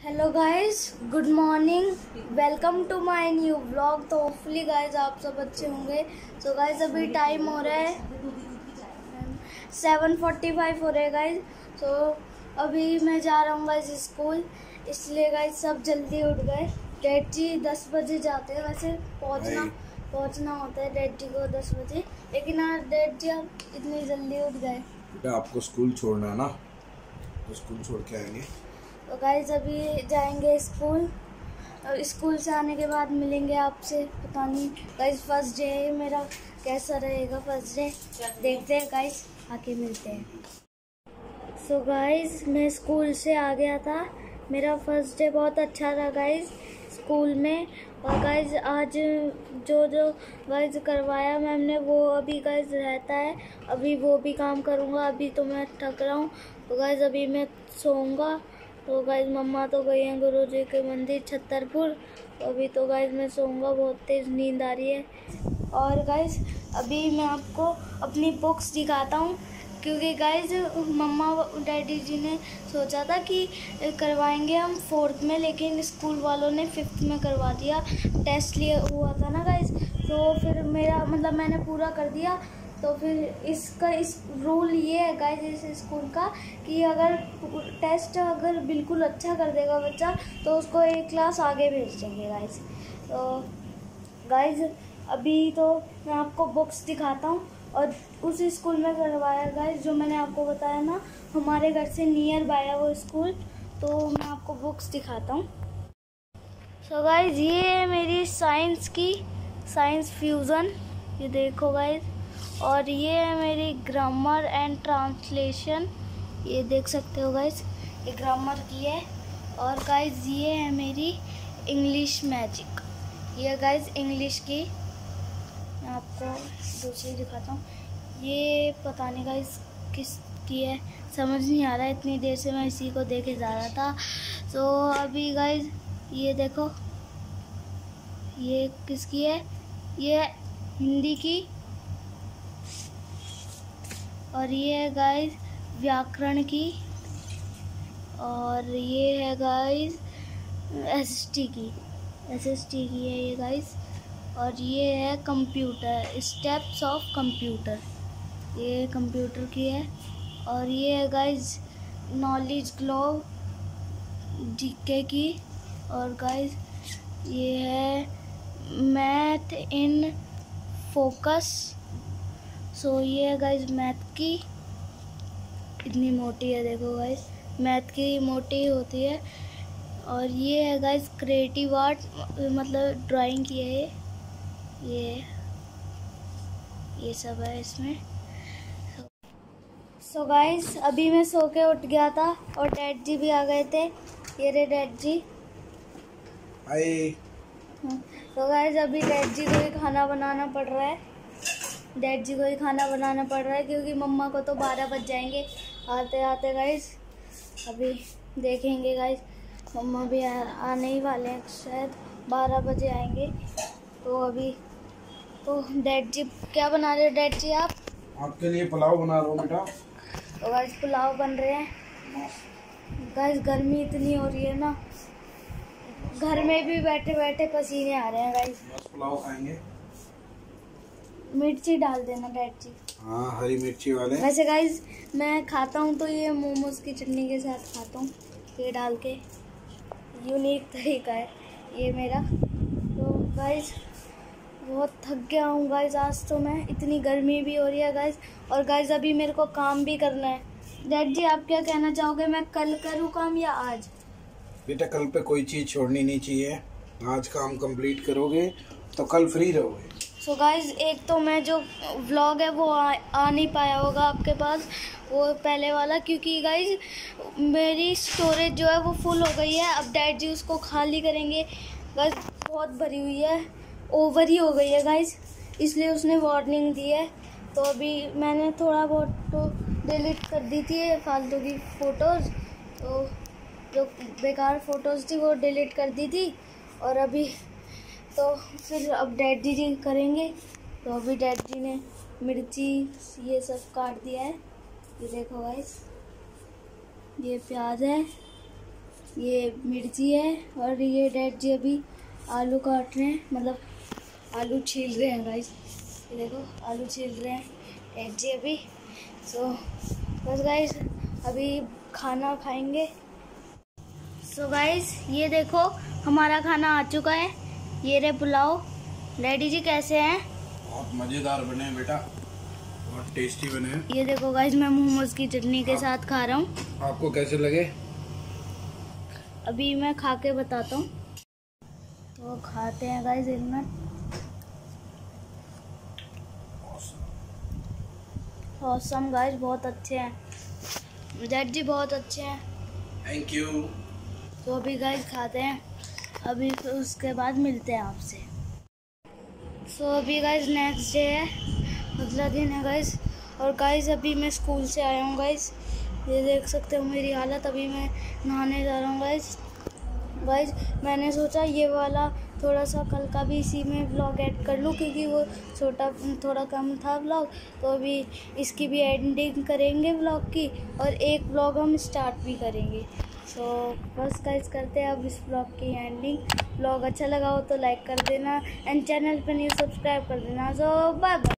Hello guys, good morning, welcome to my new vlog. तो hopefully guys आप सब अच्छे होंगे। सो गाइस अभी टाइम हो रहा है 7:45 हो रहे हैं गाइस। सो अभी मैं जा रहा हूँ गाइस स्कूल, इसलिए गाइस सब जल्दी उठ गए। डैड जी 10 बजे जाते हैं, वैसे पहुँचना होता है डैड जी को 10 बजे, लेकिन आज डैड जी आप इतनी जल्दी उठ गए। बेटा आपको स्कूल छोड़ना है ना, तो स्कूल छोड़ के आएंगे। तो गाइस अभी जाएंगे स्कूल, और स्कूल से आने के बाद मिलेंगे आपसे। पता नहीं गाइस फर्स्ट डे है मेरा, कैसा रहेगा फर्स्ट डे देखते हैं गाइस, आके मिलते हैं। सो गाइस मैं स्कूल से आ गया था, मेरा फर्स्ट डे बहुत अच्छा रहा गाइस स्कूल में। और गाइस आज जो गाइस करवाया मैम ने वो अभी गाइस रहता है, अभी वो भी काम करूँगा। अभी तो मैं थक रहा हूँ, तो गाइस अभी मैं सोऊंगा। तो गाइस मम्मा तो गई हैं गुरुजी के मंदिर छतरपुर, तो अभी तो गाइस मैं सोऊंगा, बहुत तेज़ नींद आ रही है। और गाइस अभी मैं आपको अपनी बुक्स दिखाता हूँ, क्योंकि गाइस मम्मा डैडी जी ने सोचा था कि करवाएंगे हम 4th में, लेकिन स्कूल वालों ने 5th में करवा दिया। टेस्ट लिया हुआ था ना गाइस, तो फिर मेरा मतलब मैंने पूरा कर दिया। तो फिर इस रूल ये है गाइस इस स्कूल का कि अगर टेस्ट अगर बिल्कुल अच्छा कर देगा बच्चा तो उसको एक क्लास आगे भेज देंगे गाइस। तो गाइस अभी तो मैं आपको बुक्स दिखाता हूँ, और उस स्कूल में करवाया गाइस जो मैंने आपको बताया ना, हमारे घर से नियर बाय है वो स्कूल। तो मैं आपको बुक्स दिखाता हूँ। सो गाइस ये है मेरी साइंस फ्यूज़न, ये देखो गाइस। और ये है मेरी ग्रामर एंड ट्रांसलेशन, ये देख सकते हो गाइस, ये ग्रामर की है। और गाइस ये है मेरी इंग्लिश मैजिक, ये गाइस इंग्लिश की। मैं आपको दूसरी दिखाता हूँ, ये पता नहीं गाइस किस की है, समझ नहीं आ रहा है, इतनी देर से मैं इसी को देखे जा रहा था। तो अभी गाइस ये देखो, ये किसकी है, ये हिंदी की। और ये है गाइस व्याकरण की। और ये है गाइस एसएसटी की है ये गाइस। और ये है कंप्यूटर, स्टेप्स ऑफ कंप्यूटर, ये कंप्यूटर की है। और ये है गाइस नॉलेज ग्लोब जीके की। और गाइस ये है मैथ इन फोकस, सो ये है गाइस मैथ की, इतनी मोटी है देखो गाइस, मैथ की मोटी होती है। और ये है गाइस क्रिएटिव आर्ट, मतलब ड्राइंग की है ये सब है इसमें। सो गाइस अभी मैं सो के उठ गया था और डैड जी भी आ गए थे, ये रे डैड जी। हाय। तो गाइस अभी डैड जी को ही खाना बनाना पड़ रहा है, क्योंकि मम्मा को तो 12 बज जाएंगे आते आते गाइस। अभी देखेंगे गाइस, मम्मा भी आने ही वाले हैं, शायद 12 बजे आएंगे। तो अभी तो डैड जी क्या बना रहे हो डैड जी आप? आपके लिए पुलाव बना रहा हूँ बेटा। तो गाइस पुलाव बन रहे हैं गाइस, गर्मी इतनी हो रही है ना, घर में भी बैठे बैठे पसीने आ रहे हैं गाइस। बस पुलाव खाएंगे, मिर्ची डाल देना डैड जी। हाँ हरी मिर्ची वाले। वैसे गाइस मैं खाता हूँ तो ये मोमोज की चटनी के साथ खाता हूँ, ये डाल के, यूनिक तरीका है ये मेरा। तो गाइस बहुत थक गया हूँ गाइस आज तो मैं, इतनी गर्मी भी हो रही है गाइस। और गाइस अभी मेरे को काम भी करना है। डैड जी आप क्या कहना चाहोगे, मैं कल करूँ काम या आज? बेटा कल पे कोई चीज़ छोड़नी नहीं चाहिए, आज काम कंप्लीट करोगे तो कल फ्री रहोगे। सो गाइस एक तो मैं जो व्लॉग है वो आ नहीं पाया होगा आपके पास, वो पहले वाला, क्योंकि गाइस मेरी स्टोरेज जो है वो फुल हो गई है। अब डैड जी उसको खाली करेंगे गाइस, बहुत भरी हुई है, ओवर ही हो गई है गाइस, इसलिए उसने वार्निंग दी है। तो अभी मैंने थोड़ा बहुत तो डिलीट कर दी थी फालतू की फ़ोटोज़, तो जो बेकार फ़ोटोज़ थी वो डिलीट कर दी थी। और अभी तो फिर अब डैड जी करेंगे। तो अभी डैड जी ने मिर्ची ये सब काट दिया है, ये देखो गाइस, ये प्याज है, ये मिर्ची है और ये डैड जी अभी आलू काट रहे हैं, मतलब आलू छील रहे हैं गाइस। ये देखो आलू छील रहे हैं डैड जी अभी। सो बस गाइस अभी खाना खाएंगे। सो गाइस ये देखो हमारा खाना आ चुका है। ये रे पुलाव। डैडी जी कैसे हैं? बहुत मज़ेदार बने हैं बेटा, बहुत टेस्टी बने हैं। ये देखो गाइस मैं मोमोज की चटनी के साथ खा रहा हूँ। आपको कैसे लगे? अभी मैं खा के बताता हूँ। तो खाते हैं गाइस एक मिनट। ऑसम गाइस, बहुत अच्छे हैं डैड जी, बहुत अच्छे हैं। Thank you. तो अभी गाइस खाते हैं, अभी फिर उसके बाद मिलते हैं आपसे। सो अभी गाइस नेक्स्ट डे है, अगला दिन है गाइस। और गाइस अभी मैं स्कूल से आया हूँ गाइस, ये देख सकते हो मेरी हालत। अभी मैं नहाने जा रहा हूँ गाइस। मैंने सोचा ये वाला थोड़ा सा कल का भी इसी में व्लॉग ऐड कर लूँ, क्योंकि वो छोटा थोड़ा कम था व्लॉग। तो अभी इसकी भी एडिटिंग करेंगे व्लॉग की, और एक व्लॉग हम स्टार्ट भी करेंगे। सो बस गाइस करते हैं अब इस व्लॉग की एंडिंग। व्लॉग अच्छा लगा हो तो लाइक कर देना, एंड चैनल पर न्यू सब्सक्राइब कर देना। So bye bye.